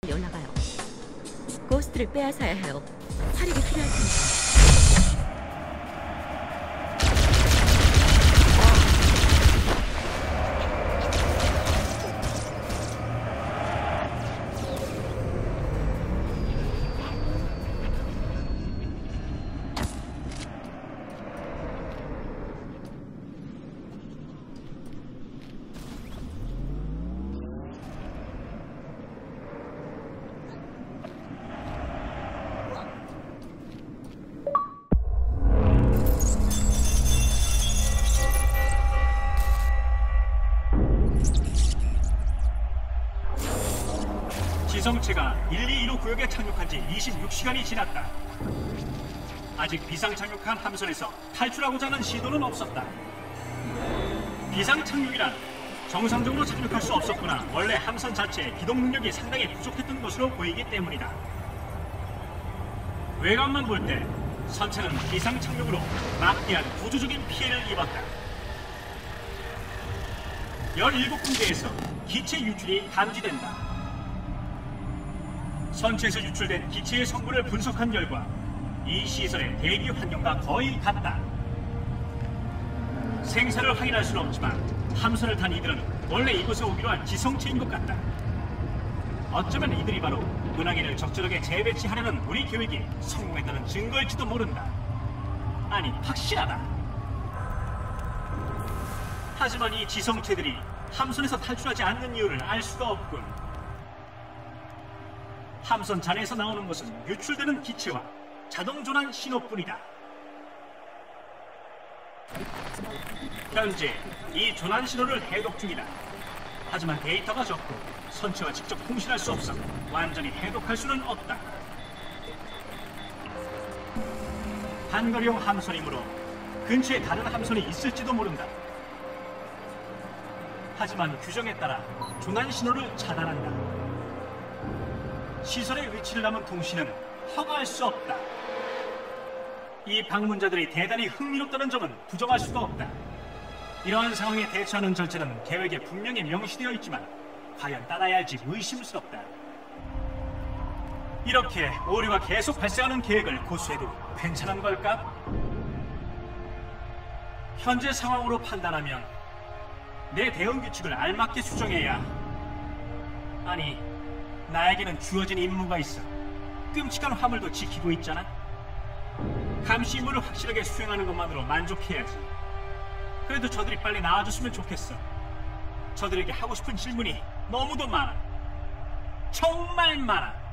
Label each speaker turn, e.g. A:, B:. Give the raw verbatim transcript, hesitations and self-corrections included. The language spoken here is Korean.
A: 연락와요. 고스트를 빼앗아야 해요. 화력이 필요할 테니까.
B: 지성체가 일 이 일 호 구역에 착륙한 지 이십육 시간이 지났다. 아직 비상 착륙한 함선에서 탈출하고자 하는 시도는 없었다. 비상 착륙이란 정상적으로 착륙할 수 없었거나 원래 함선 자체의 기동 능력이 상당히 부족했던 것으로 보이기 때문이다. 외관만 볼 때 선체는 비상 착륙으로 막대한 구조적인 피해를 입었다. 열일곱 군데에서 기체 유출이 감지된다. 선체에서 유출된 기체의 성분을 분석한 결과 이 시설의 대기 환경과 거의 같다. 생사를 확인할 수는 없지만 함선을 탄 이들은 원래 이곳에 오기로 한 지성체인 것 같다. 어쩌면 이들이 바로 은하계를 적절하게 재배치하려는 우리 계획이 성공했다는 증거일지도 모른다. 아니, 확실하다. 하지만 이 지성체들이 함선에서 탈출하지 않는 이유를 알 수가 없군. 함선 잔해에서 나오는 것은 유출되는 기체와 자동 전환 신호뿐이다. 현재 이 전환 신호를 해독 중이다. 하지만 데이터가 적고 선체와 직접 통신할 수 없어 완전히 해독할 수는 없다. 단거리용 함선이므로 근처에 다른 함선이 있을지도 모른다. 하지만 규정에 따라 전환 신호를 차단한다. 시설의 위치를 남은 통신은 허가할 수 없다. 이 방문자들이 대단히 흥미롭다는 점은 부정할 수가 없다. 이러한 상황에 대처하는 절차는 계획에 분명히 명시되어 있지만 과연 따라야 할지 의심스럽다. 이렇게 오류가 계속 발생하는 계획을 고수해도 괜찮은 걸까? 현재 상황으로 판단하면 내 대응 규칙을 알맞게 수정해야. 아니, 나에게는 주어진 임무가 있어. 끔찍한 화물도 지키고 있잖아. 감시 임무를 확실하게 수행하는 것만으로 만족해야지. 그래도 저들이 빨리 나와줬으면 좋겠어. 저들에게 하고 싶은 질문이 너무도 많아. 정말 많아.